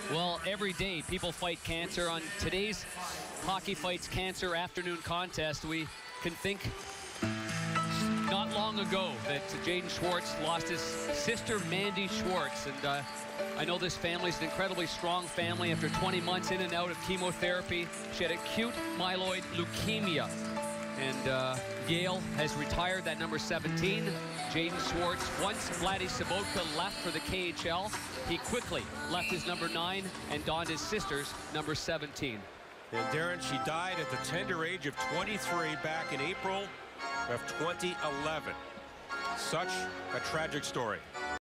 Well, every day people fight cancer. On today's Hockey Fights Cancer afternoon contest, we can think not long ago that Jaden Schwartz lost his sister, Mandi Schwartz. And I know this family is an incredibly strong family. After 20 months in and out of chemotherapy, she had acute myeloid leukemia. And Yale has retired that number 17. Jaden Schwartz, once Vladdy Sobotka left for the KHL, he quickly left his number 9 and donned his sister's number 17. And Darren, she died at the tender age of 23 back in April of 2011. Such a tragic story.